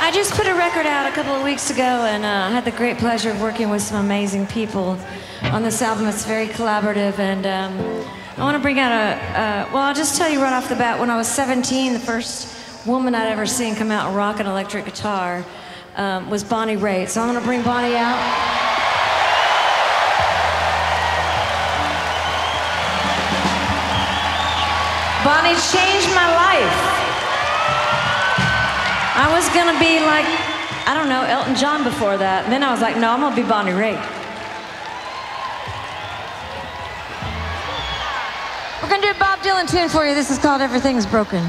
I just put a record out a couple of weeks ago, and I had the great pleasure of working with some amazing people on this album. It's very collaborative, and I want to bring out well, I'll just tell you right off the bat, when I was 17, the first woman I'd ever seen come out and rock an electric guitar was Raitt. So I'm going to bring Bonnie out. Bonnie changed my life. I was gonna be like, I don't know, Elton John before that. And then I was like, no, I'm gonna be Raitt. We're gonna do a Bob Dylan tune for you. This is called Everything's Broken.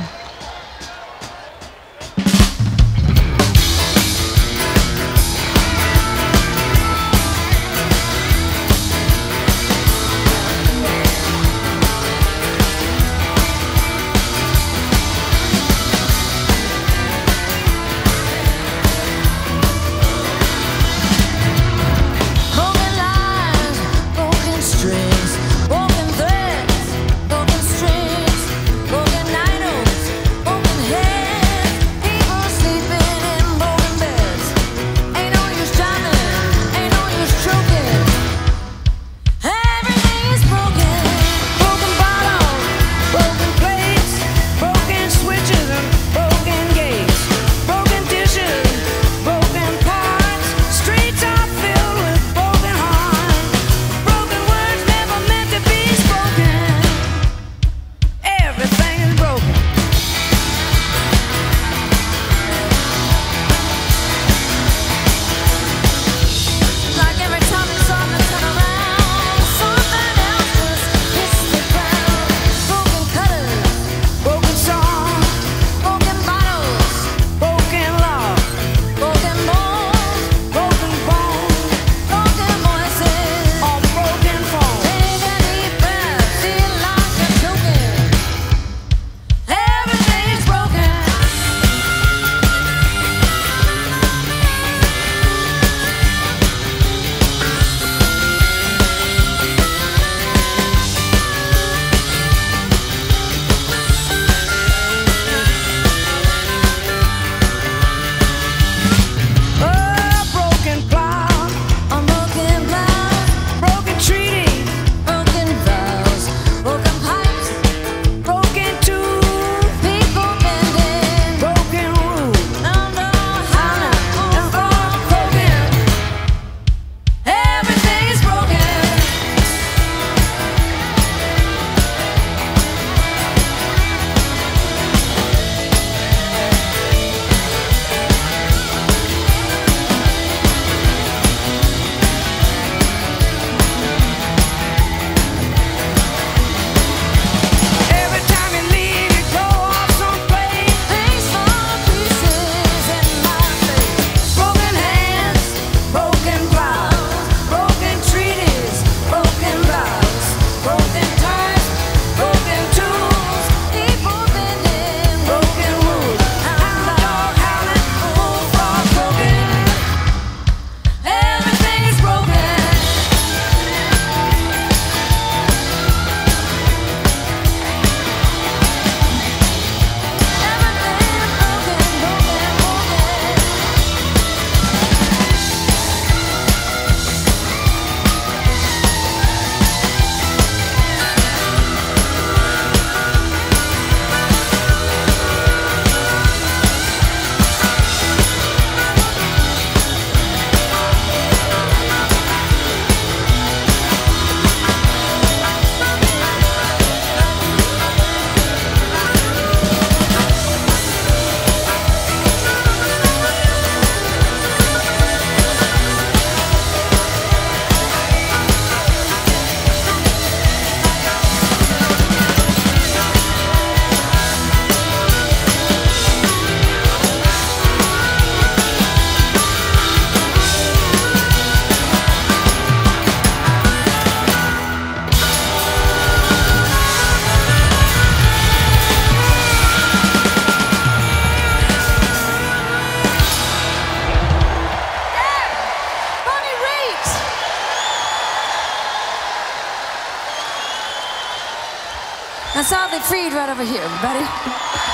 That's all they freed right over here, everybody.